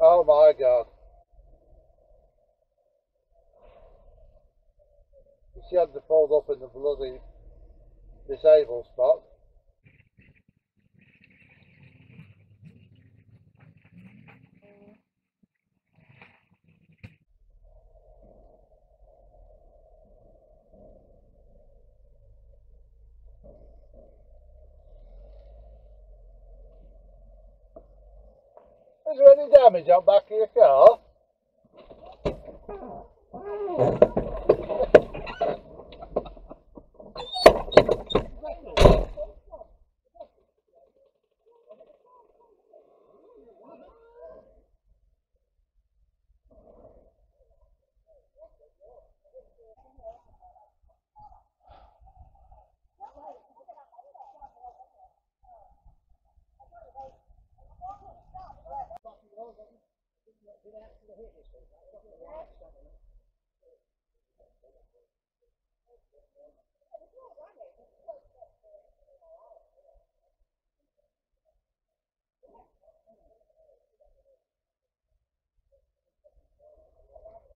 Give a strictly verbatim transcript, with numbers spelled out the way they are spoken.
Oh my God. She had to pulled up in the bloody disabled spot. Is there any damage on back of your car?